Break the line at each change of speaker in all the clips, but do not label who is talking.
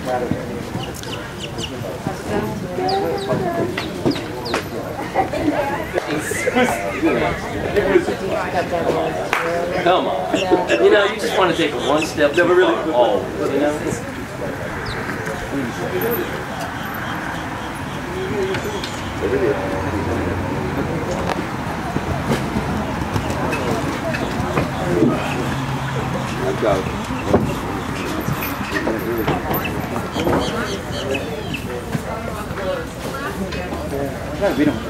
Come on. You know, you just want to take it one step. Never really. Oh, you know.
Let's go. We don't.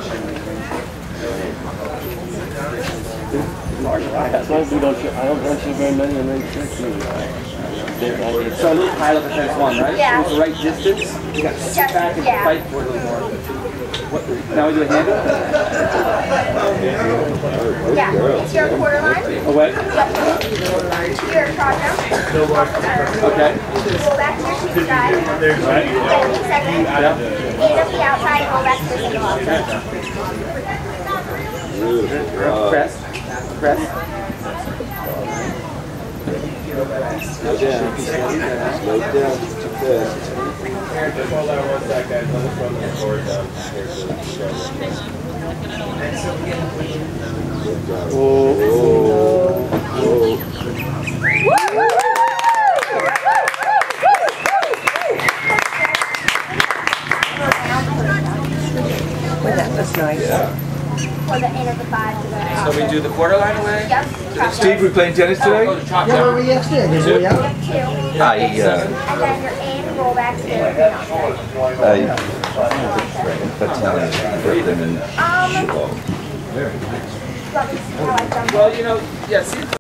As long as we don't, I don't see very many in the church.
So a little high up defense one, right?
Yeah.
With the right distance, you got to sit back and fight for it a little more. What, now we do a handle?
Yeah, it's your quarter line.
Away?
Yep. Your cross jump.
Okay.
Roll back to your sheet side.
Right.
Get a segment.
Yeah.
Aid up the outside, roll back to the single outside.
Press. Press.
Slow down. Slow down. Too fast.
Just hold on one sec, guys. Let us run the board down.
That's nice.
Yeah.
For the end of the 5 to the
So we do the quarter line away?
Yep.
Steve, we playing tennis today?
Where were we yesterday? Two. And then your aim, roll back to the
But
Well, you know,
Yeah, see.